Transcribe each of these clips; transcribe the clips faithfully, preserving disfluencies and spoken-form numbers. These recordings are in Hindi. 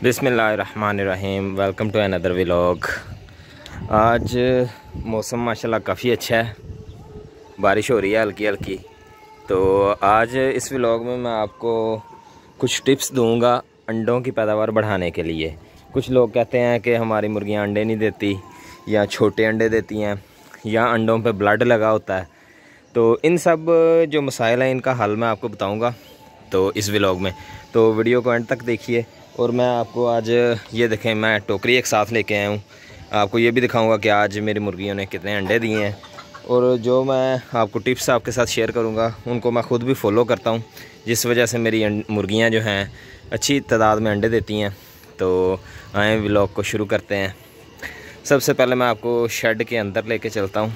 बिस्मिल्लाहिर्रहमानिर्रहीम। Welcome to another vlog. आज मौसम माशाल्लाह काफ़ी अच्छा है, बारिश हो रही है हल्की हल्की। तो आज इस व्लॉग में मैं आपको कुछ टिप्स दूंगा अंडों की पैदावार बढ़ाने के लिए। कुछ लोग कहते हैं कि हमारी मुर्गियां अंडे नहीं देती, या छोटे अंडे देती हैं, या अंडों पे ब्लड लगा होता है। तो इन सब जो मसाइल हैं इनका हल मैं आपको बताऊँगा तो इस व्लॉग में। तो वीडियो को एंड तक देखिए। और मैं आपको आज ये देखें, मैं टोकरी एक साथ लेके आया हूँ। आपको ये भी दिखाऊंगा कि आज मेरी मुर्गियों ने कितने अंडे दिए हैं। और जो मैं आपको टिप्स आपके साथ शेयर करूँगा उनको मैं ख़ुद भी फॉलो करता हूँ, जिस वजह से मेरी मुर्गियाँ जो हैं अच्छी तादाद में अंडे देती हैं। तो आए व्लॉग को शुरू करते हैं। सबसे पहले मैं आपको शेड के अंदर लेके चलता हूँ।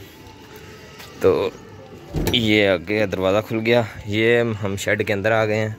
तो ये आगे दरवाज़ा खुल गया, ये हम शेड के अंदर आ गए हैं।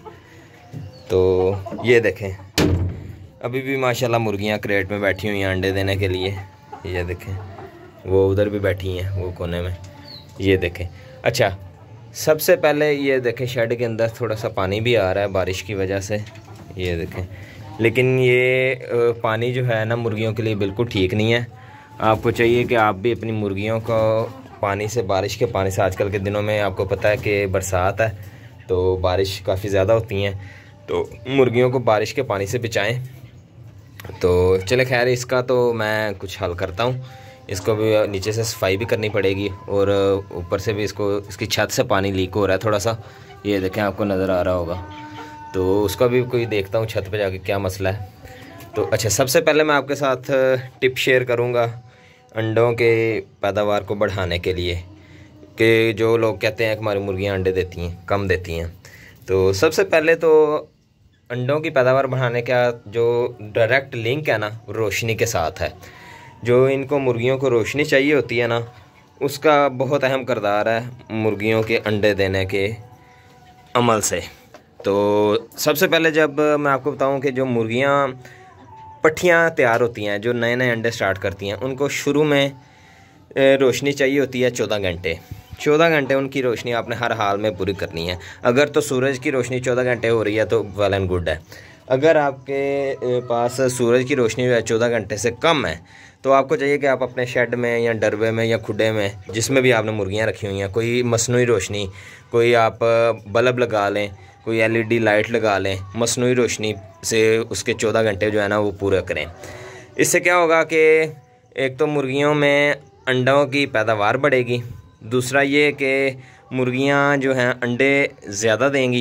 तो ये देखें, अभी भी माशाल्लाह मुर्गियां क्रेट में बैठी हुई हैं अंडे देने के लिए। ये देखें, वो उधर भी बैठी हैं वो कोने में। ये देखें। अच्छा, सबसे पहले ये देखें, शेड के अंदर थोड़ा सा पानी भी आ रहा है बारिश की वजह से। ये देखें, लेकिन ये पानी जो है ना मुर्गियों के लिए बिल्कुल ठीक नहीं है। आपको चाहिए कि आप भी अपनी मुर्गियों को पानी से, बारिश के पानी से, आजकल के दिनों में आपको पता है कि बरसात है तो बारिश काफ़ी ज़्यादा होती हैं, तो मुर्गियों को बारिश के पानी से बचाएं। तो चले खैर, इसका तो मैं कुछ हल करता हूँ। इसको भी नीचे से सफाई भी करनी पड़ेगी और ऊपर से भी इसको, इसकी छत से पानी लीक हो रहा है थोड़ा सा। ये देखें, आपको नज़र आ रहा होगा। तो उसका भी कोई देखता हूँ छत पे जाके क्या मसला है। तो अच्छा, सबसे पहले मैं आपके साथ टिप शेयर करूँगा अंडों के पैदावार को बढ़ाने के लिए, कि जो लोग कहते हैं कि हमारी मुर्गियाँ अंडे देती हैं, कम देती हैं। तो सबसे पहले तो अंडों की पैदावार बढ़ाने का जो डायरेक्ट लिंक है ना, रोशनी के साथ है। जो इनको मुर्गियों को रोशनी चाहिए होती है ना, उसका बहुत अहम किरदार है मुर्गियों के अंडे देने के अमल से। तो सबसे पहले जब मैं आपको बताऊं कि जो मुर्गियां पट्ठियां तैयार होती हैं, जो नए नए अंडे स्टार्ट करती हैं, उनको शुरू में रोशनी चाहिए होती है चौदह घंटे। चौदह घंटे उनकी रोशनी आपने हर हाल में पूरी करनी है। अगर तो सूरज की रोशनी चौदह घंटे हो रही है तो वेल एंड गुड है। अगर आपके पास सूरज की रोशनी जो है चौदह घंटे से कम है, तो आपको चाहिए कि आप अपने शेड में या डरबे में या खुडे में, जिसमें भी आपने मुर्गियां रखी हुई हैं, कोई मसनूई रोशनी, कोई आप बल्ब लगा लें, कोई एलईडी लाइट लगा लें, मसनूई रोशनी से उसके चौदह घंटे जो है ना वो पूरे करें। इससे क्या होगा कि एक तो मुर्गियों में अंडों की पैदावार बढ़ेगी, दूसरा ये कि मुर्गियां जो हैं अंडे ज़्यादा देंगी।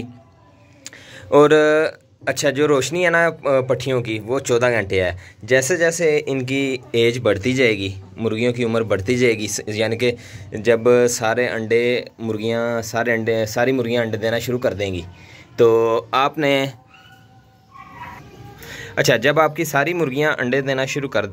और अच्छा, जो रोशनी है ना पट्ठियों की, वो चौदह घंटे है। जैसे जैसे इनकी एज बढ़ती जाएगी, मुर्गियों की उम्र बढ़ती जाएगी, यानी कि जब सारे अंडे मुर्गियां सारे अंडे सारी मुर्गियां अंडे देना शुरू कर देंगी, तो आपने अच्छा जब आपकी सारी मुर्गियां अंडे देना शुरू कर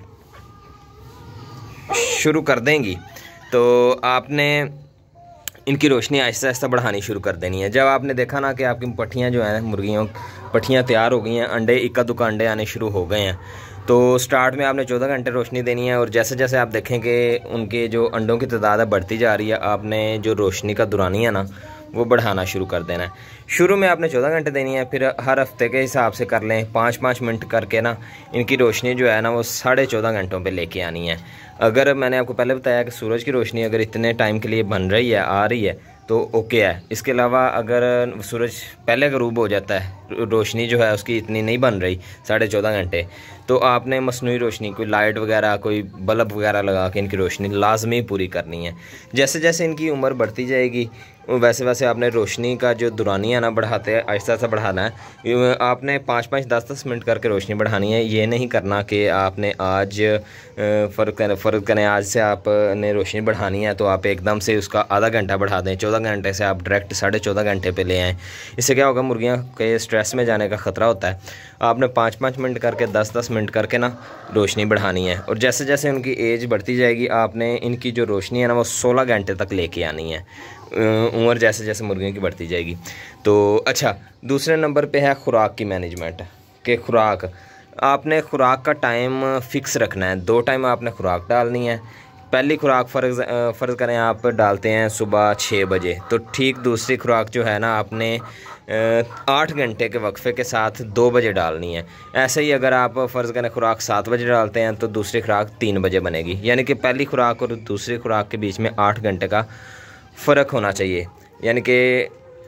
शुरू कर देंगी तो आपने इनकी रोशनी आहिस्ता आहिस्ता बढ़ानी शुरू कर देनी है। जब आपने देखा ना कि आपकी पट्ठियाँ जो हैं, मुर्गियों पट्ठियाँ तैयार हो गई हैं, अंडे इक्का दुक्का अंडे आने शुरू हो गए हैं, तो स्टार्ट में आपने चौदह घंटे रोशनी देनी है। और जैसे जैसे आप देखें कि उनके जो अंडों की तादाद बढ़ती जा रही है, आपने जो रोशनी का दुरानी है ना वो बढ़ाना शुरू कर देना है। शुरू में आपने चौदह घंटे देनी है, फिर हर हफ्ते के हिसाब से कर लें, पाँच पाँच मिनट करके ना इनकी रोशनी जो है ना वो साढ़े चौदह घंटों पे लेके आनी है। अगर मैंने आपको पहले बताया कि सूरज की रोशनी अगर इतने टाइम के लिए बन रही है, आ रही है, तो ओके है। इसके अलावा अगर सूरज पहले गरूब हो जाता है, रोशनी जो है उसकी इतनी नहीं बन रही साढ़े चौदह घंटे, तो आपने मसनूई रोशनी, कोई लाइट वगैरह, कोई बल्ब वगैरह लगा के इनकी रोशनी लाजमी पूरी करनी है। जैसे जैसे इनकी उम्र बढ़ती जाएगी वैसे वैसे आपने रोशनी का जो दुरानिया ना बढ़ाते हैं, आहिस्ता आहिस्ता बढ़ाना है। आपने पाँच पाँच दस दस मिनट करके रोशनी बढ़ानी है। ये नहीं करना कि आपने आज फ़र्क करें फ़र्क करें आज से आपने रोशनी बढ़ानी है तो आप एकदम से उसका आधा घंटा बढ़ा दें, चौदह घंटे से आप डायरेक्ट साढ़े चौदह घंटे पे ले आएँ। इससे क्या होगा, मुर्गियाँ के स्ट्रेस में जाने का ख़तरा होता है। आपने पाँच पाँच मिनट करके, दस दस मिनट करके ना रोशनी बढ़ानी है। और जैसे जैसे उनकी एज बढ़ती जाएगी, आपने इनकी जो रोशनी है ना वो सोलह घंटे तक लेके आनी है, उम्र जैसे जैसे मुर्गियों की बढ़ती जाएगी। तो अच्छा, दूसरे नंबर पे है खुराक की मैनेजमेंट। के खुराक आपने खुराक का टाइम फ़िक्स रखना है। दो टाइम आपने खुराक डालनी है। पहली खुराक फ़र्ज़ फ़र्ज़ करें आप डालते हैं सुबह छः बजे, तो ठीक दूसरी खुराक जो है ना आपने आठ घंटे के वक्फे के साथ दो बजे डालनी है। ऐसे ही अगर आप फ़र्ज़ करें खुराक सात बजे डालते हैं तो दूसरी खुराक तीन बजे बनेगी, यानी कि पहली खुराक और दूसरी खुराक के बीच में आठ घंटे का फ़र्क होना चाहिए, यानी कि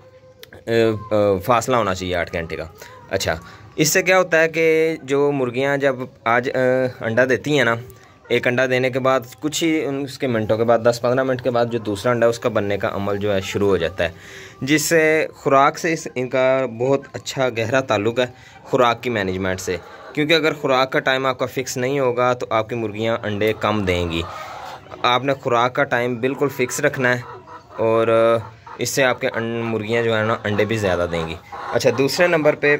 फासला होना चाहिए आठ घंटे का। अच्छा, इससे क्या होता है कि जो मुर्गियां जब आज अंडा देती हैं ना, एक अंडा देने के बाद कुछ ही उसके मिनटों के बाद दस पंद्रह मिनट के बाद जो दूसरा अंडा उसका बनने का अमल जो है शुरू हो जाता है, जिससे खुराक से इस इनका बहुत अच्छा गहरा ताल्लुक़ है खुराक की मैनेजमेंट से। क्योंकि अगर खुराक का टाइम आपका फ़िक्स नहीं होगा तो आपकी मुर्गियां अंडे कम देंगी। आपने खुराक का टाइम बिल्कुल फ़िक्स रखना है और इससे आपके मुर्गियाँ जो है ना अंडे भी ज़्यादा देंगी। अच्छा, दूसरे नंबर पे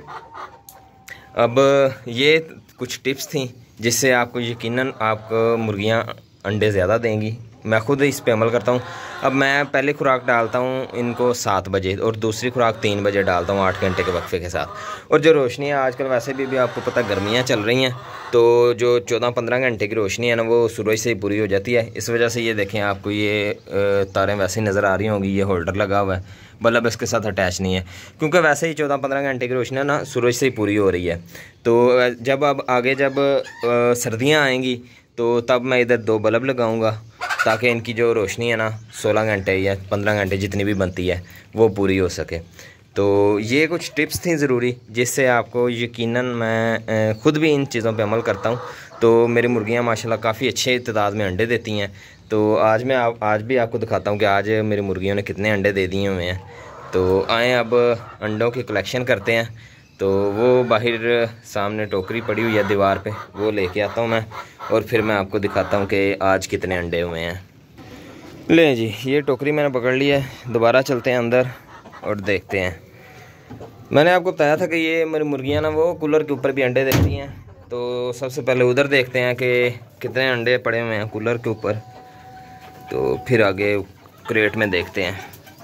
अब ये कुछ टिप्स थी जिससे आपको यकीनन आपको मुर्गियाँ अंडे ज़्यादा देंगी। मैं ख़ुद इस पे अमल करता हूँ। अब मैं पहले खुराक डालता हूँ इनको सात बजे और दूसरी खुराक तीन बजे डालता हूँ आठ घंटे के वक्फे के साथ। और जो रोशनी है आजकल वैसे भी, भी आपको पता गर्मियाँ चल रही हैं, तो जो चौदह पंद्रह घंटे की रोशनी है ना वो सूरज से ही पूरी हो जाती है। इस वजह से ये देखें आपको ये तारें वैसे ही नज़र आ रही होंगी, ये होल्डर लगा हुआ है, बल्ब इसके साथ अटैच नहीं है, क्योंकि वैसे ही चौदह पंद्रह घंटे की रोशनी है ना सूरज से ही पूरी हो रही है। तो जब अब आगे जब सर्दियाँ आएँगी तो तब मैं इधर दो बल्ब लगाऊंगा ताकि इनकी जो रोशनी है ना सोलह घंटे या पंद्रह घंटे जितनी भी बनती है वो पूरी हो सके। तो ये कुछ टिप्स थी ज़रूरी जिससे आपको यकीनन मैं ख़ुद भी इन चीज़ों पे अमल करता हूँ। तो मेरी मुर्गियाँ माशाल्लाह काफ़ी अच्छे तादाद में अंडे देती हैं। तो आज मैं आप आज भी आपको दिखाता हूँ कि आज मेरी मुर्गियों ने कितने अंडे दे दिए हुए हैं। तो आएँ अब अंडों की कलेक्शन करते हैं। तो वो बाहर सामने टोकरी पड़ी हुई है दीवार पे, वो लेके आता हूँ मैं और फिर मैं आपको दिखाता हूँ कि आज कितने अंडे हुए हैं। लें जी, ये टोकरी मैंने पकड़ ली है। दोबारा चलते हैं अंदर और देखते हैं। मैंने आपको बताया था कि ये मेरी मुर्गियाँ ना वो कूलर के ऊपर भी अंडे देती हैं। तो सबसे पहले उधर देखते हैं कि कितने अंडे पड़े हुए हैं कूलर के ऊपर, तो फिर आगे क्रेट में देखते हैं।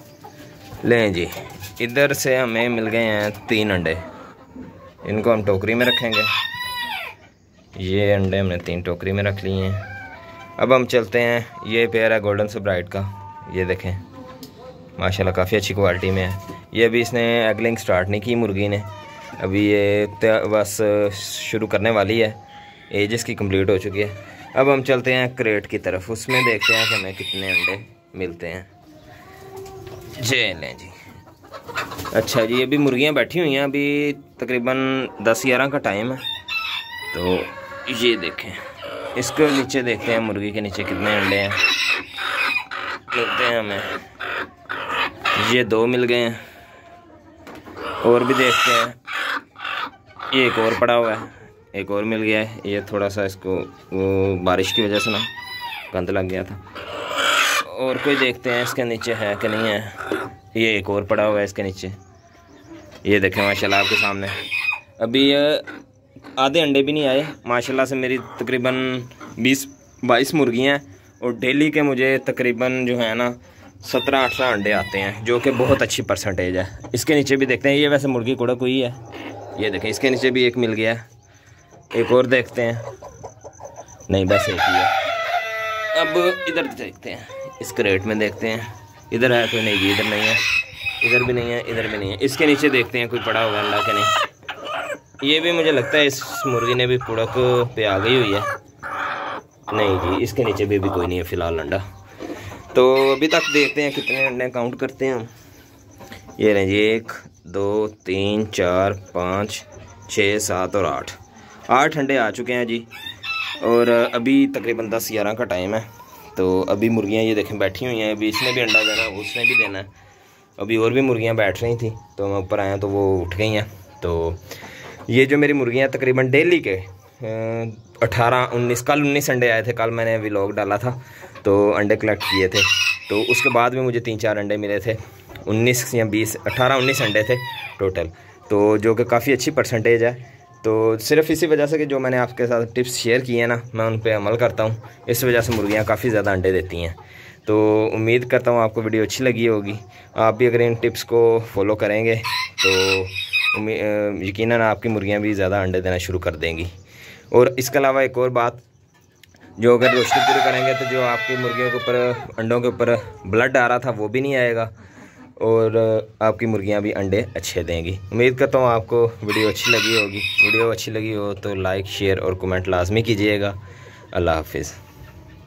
लें जी, इधर से हमें मिल गए हैं तीन अंडे, इनको हम टोकरी में रखेंगे। ये अंडे हमने तीन टोकरी में रख लिए हैं। अब हम चलते हैं, ये पेयर है गोल्डन सुब्राइट का, ये देखें माशाल्लाह काफ़ी अच्छी क्वालिटी में है। ये अभी इसने एगलिंग स्टार्ट नहीं की मुर्गी ने, अभी ये बस शुरू करने वाली है, एज इसकी कंप्लीट हो चुकी है। अब हम चलते हैं क्रेट की तरफ, उसमें देखते हैं कि हमें कितने अंडे मिलते हैं। जी लें जी। अच्छा जी, अभी मुर्गियाँ बैठी हुई हैं, अभी तकरीबन दस ग्यारह का टाइम है। तो ये देखें, इसके नीचे देखते हैं मुर्गी के नीचे कितने अंडे हैं मिलते हैं हमें। ये दो मिल गए हैं, और भी देखते हैं। ये एक और पड़ा हुआ है, एक और मिल गया है। ये थोड़ा सा इसको वो बारिश की वजह से ना गंद लग गया था। और कोई देखते हैं इसके नीचे है कि नहीं है। ये एक और पड़ा हुआ है इसके नीचे, ये देखें माशाल्लाह आपके सामने। अभी आधे अंडे भी नहीं आए माशाल्लाह से। मेरी तकरीबन बीस बाईस मुर्गियाँ हैं और डेली के मुझे तकरीबन जो है ना सत्रह अठारह अंडे आते हैं, जो कि बहुत अच्छी परसेंटेज है। इसके नीचे भी देखते हैं, ये वैसे मुर्गी कुड़क हुई है, ये देखें इसके नीचे भी एक मिल गया है। एक और देखते हैं, नहीं बस एक ही है। अब इधर देखते हैं, इस क्रेट में देखते हैं, इधर है कोई? नहीं जी, इधर नहीं है, इधर भी नहीं है, इधर भी नहीं है। इसके नीचे देखते हैं कोई पड़ा हुआ अंडा के नहीं। ये भी मुझे लगता है इस मुर्गी ने भी कुड़क पे आ गई हुई है। नहीं जी, इसके नीचे भी, भी कोई नहीं है फ़िलहाल अंडा। तो अभी तक देखते हैं कितने अंडे काउंट करते हैं हम। ये रहे जी, एक दो तीन चार पाँच छः सात और आठ आठ अंडे आ चुके हैं जी। और अभी तकरीबन दस ग्यारह का टाइम है। तो अभी मुर्गियाँ ये देखें बैठी हुई हैं, अभी इसने भी अंडा देना है, उसने भी देना है। अभी और भी मुर्गियाँ बैठ रही थी तो मैं ऊपर आया तो वो उठ गई हैं। तो ये जो मेरी मुर्गियाँ तकरीबन डेली के अठारह उन्नीस, कल उन्नीस अंडे आए थे, कल मैंने व्लॉग डाला था तो अंडे कलेक्ट किए थे। तो उसके बाद में मुझे तीन चार अंडे मिले थे, उन्नीस या बीस अठारह उन्नीस अंडे थे टोटल, तो जो कि काफ़ी अच्छी परसेंटेज है। तो सिर्फ इसी वजह से कि जो मैंने आपके साथ टिप्स शेयर किए हैं ना, मैं उन पे अमल करता हूँ, इस वजह से मुर्गियाँ काफ़ी ज़्यादा अंडे देती हैं। तो उम्मीद करता हूँ आपको वीडियो अच्छी लगी होगी। आप भी अगर इन टिप्स को फॉलो करेंगे तो यकीनन आपकी मुर्गियाँ भी ज़्यादा अंडे देना शुरू कर देंगी। और इसके अलावा एक और बात, जो अगर रोशनी पूरी करेंगे तो जो आपकी मुर्गियों के ऊपर, अंडों के ऊपर ब्लड आ रहा था वो भी नहीं आएगा और आपकी मुर्गियां भी अंडे अच्छे देंगी। उम्मीद करता हूँ आपको वीडियो अच्छी लगी होगी। वीडियो अच्छी लगी हो तो लाइक, शेयर और कमेंट लाजमी कीजिएगा। अल्लाह हाफिज़।